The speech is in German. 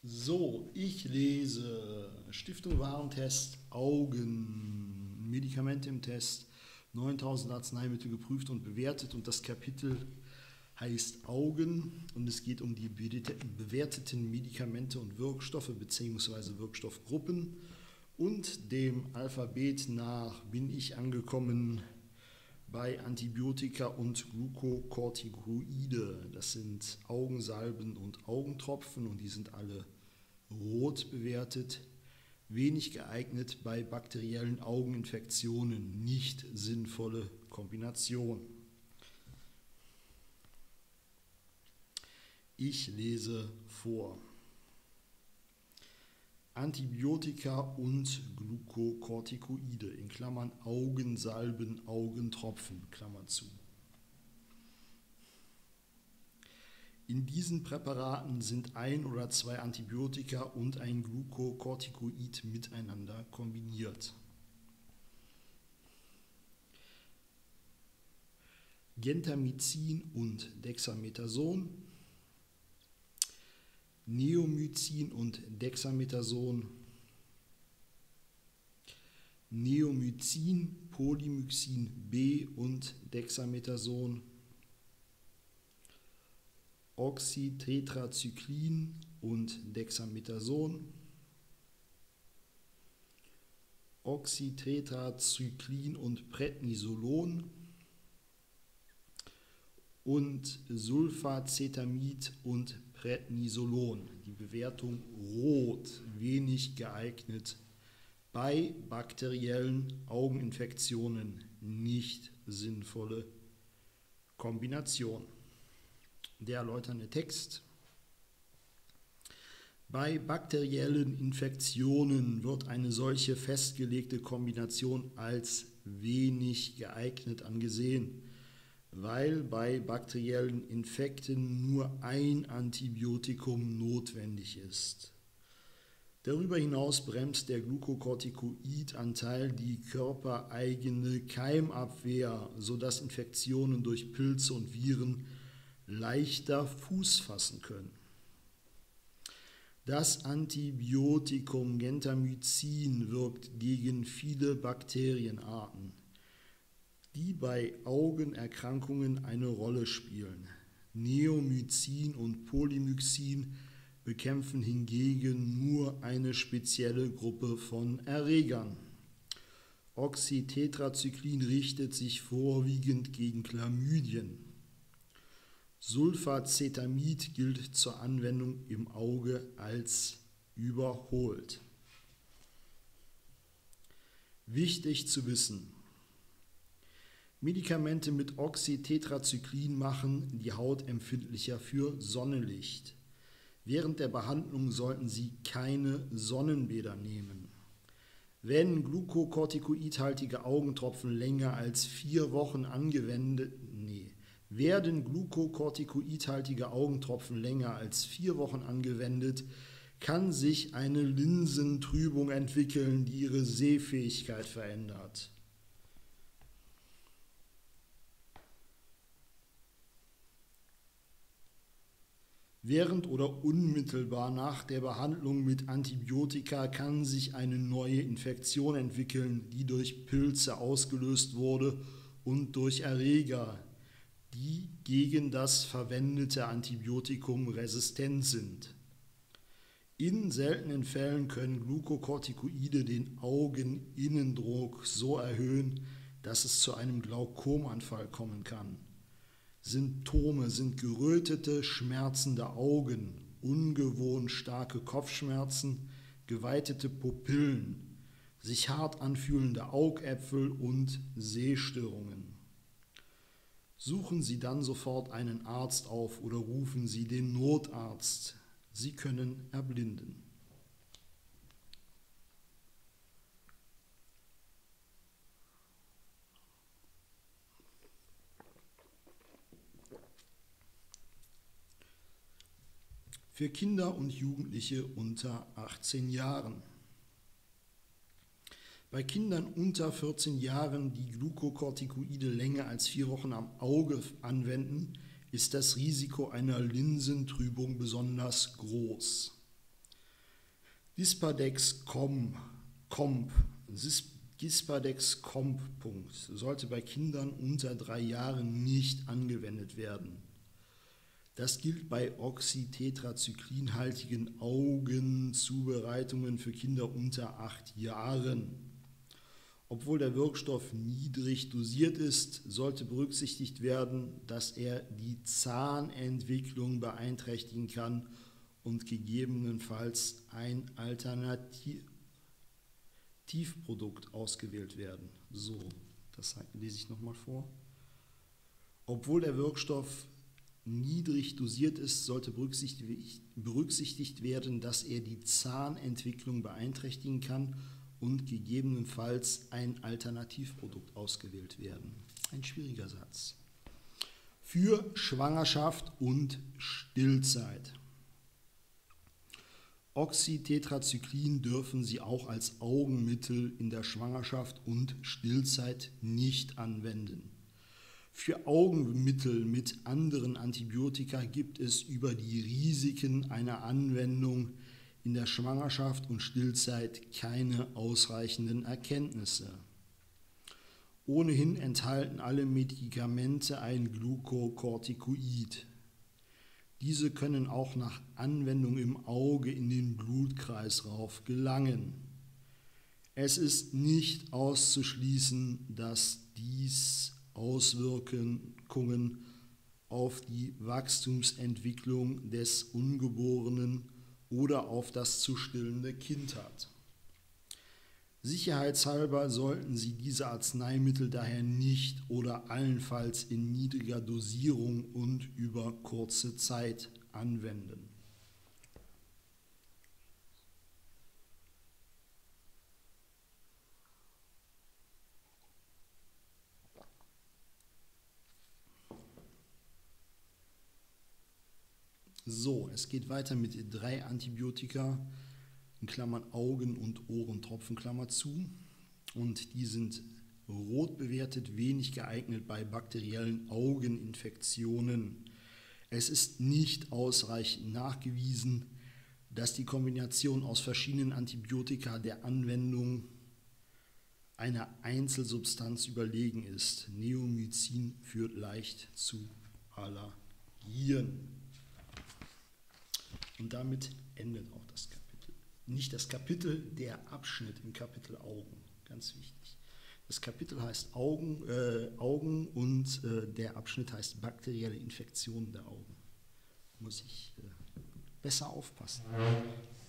So, ich lese Stiftung Warentest, Augen, Medikamente im Test, 9000 Arzneimittel geprüft und bewertet, und das Kapitel heißt Augen und es geht um die bewerteten Medikamente und Wirkstoffe bzw. Wirkstoffgruppen, und dem Alphabet nach bin ich angekommen bei Antibiotika und Glukokortikoide. Das sind Augensalben und Augentropfen und die sind alle rot bewertet. Wenig geeignet bei bakteriellen Augeninfektionen, nicht sinnvolle Kombination. Ich lese vor. Antibiotika und Glukokortikoide, in Klammern Augensalben, Augentropfen, Klammer zu. In diesen Präparaten sind ein oder zwei Antibiotika und ein Glukokortikoid miteinander kombiniert. Gentamicin und Dexamethason, Neomycin und Dexamethason, Neomycin, Polymyxin B und Dexamethason, Oxytetracyclin und Dexamethason, Oxytetracyclin und Prednisolon und Sulfacetamid und Prednisolon. Die Bewertung rot, wenig geeignet bei bakteriellen Augeninfektionen, nicht sinnvolle Kombination. Der erläuternde Text. Bei bakteriellen Infektionen wird eine solche festgelegte Kombination als wenig geeignet angesehen, weil bei bakteriellen Infekten nur ein Antibiotikum notwendig ist. Darüber hinaus bremst der Glukokortikoidanteil die körpereigene Keimabwehr, sodass Infektionen durch Pilze und Viren leichter Fuß fassen können. Das Antibiotikum Gentamicin wirkt gegen viele Bakterienarten, die bei Augenerkrankungen eine Rolle spielen. Neomycin und Polymyxin bekämpfen hingegen nur eine spezielle Gruppe von Erregern. Oxytetracyclin richtet sich vorwiegend gegen Chlamydien. Sulfacetamid gilt zur Anwendung im Auge als überholt. Wichtig zu wissen: Medikamente mit Oxytetracyclin machen die Haut empfindlicher für Sonnenlicht. Während der Behandlung sollten Sie keine Sonnenbäder nehmen. Wenn glukokortikoidhaltige Augentropfen länger als 4 Wochen Werden glukokortikoidhaltige Augentropfen länger als 4 Wochen angewendet, kann sich eine Linsentrübung entwickeln, die Ihre Sehfähigkeit verändert. Während oder unmittelbar nach der Behandlung mit Antibiotika kann sich eine neue Infektion entwickeln, die durch Pilze ausgelöst wurde und durch Erreger, die gegen das verwendete Antibiotikum resistent sind. In seltenen Fällen können Glukokortikoide den Augeninnendruck so erhöhen, dass es zu einem Glaukomanfall kommen kann. Symptome sind gerötete, schmerzende Augen, ungewohnt starke Kopfschmerzen, geweitete Pupillen, sich hart anfühlende Augäpfel und Sehstörungen. Suchen Sie dann sofort einen Arzt auf oder rufen Sie den Notarzt. Sie können erblinden. Für Kinder und Jugendliche unter 18 Jahren. Bei Kindern unter 14 Jahren, die Glukokortikoide länger als 4 Wochen am Auge anwenden, ist das Risiko einer Linsentrübung besonders groß. Gispadex Comp. Sollte bei Kindern unter 3 Jahren nicht angewendet werden. Das gilt bei oxytetracyclinhaltigen Augenzubereitungen für Kinder unter 8 Jahren. Obwohl der Wirkstoff niedrig dosiert ist, sollte berücksichtigt werden, dass er die Zahnentwicklung beeinträchtigen kann und gegebenenfalls ein Alternativprodukt ausgewählt werden. So, das lese ich nochmal vor. Obwohl der Wirkstoff niedrig dosiert ist, sollte berücksichtigt werden, dass er die Zahnentwicklung beeinträchtigen kann und gegebenenfalls ein Alternativprodukt ausgewählt werden. Ein schwieriger Satz. Für Schwangerschaft und Stillzeit. Oxytetracyclin dürfen Sie auch als Augenmittel in der Schwangerschaft und Stillzeit nicht anwenden. Für Augenmittel mit anderen Antibiotika gibt es über die Risiken einer Anwendung in der Schwangerschaft und Stillzeit keine ausreichenden Erkenntnisse. Ohnehin enthalten alle Medikamente ein Glukokortikoid. Diese können auch nach Anwendung im Auge in den Blutkreislauf gelangen. Es ist nicht auszuschließen, dass dies Auswirkungen auf die Wachstumsentwicklung des Ungeborenen oder auf das zu stillende Kind hat. Sicherheitshalber sollten Sie diese Arzneimittel daher nicht oder allenfalls in niedriger Dosierung und über kurze Zeit anwenden. So, es geht weiter mit 3 Antibiotika, in Klammern Augen- und Ohrentropfen, Klammer zu. Und die sind rot bewertet, wenig geeignet bei bakteriellen Augeninfektionen. Es ist nicht ausreichend nachgewiesen, dass die Kombination aus verschiedenen Antibiotika der Anwendung einer Einzelsubstanz überlegen ist. Neomycin führt leicht zu Allergien. Und damit endet auch das Kapitel. Nicht das Kapitel, der Abschnitt im Kapitel Augen. Ganz wichtig. Das Kapitel heißt Augen und der Abschnitt heißt bakterielle Infektionen der Augen. Muss ich besser aufpassen.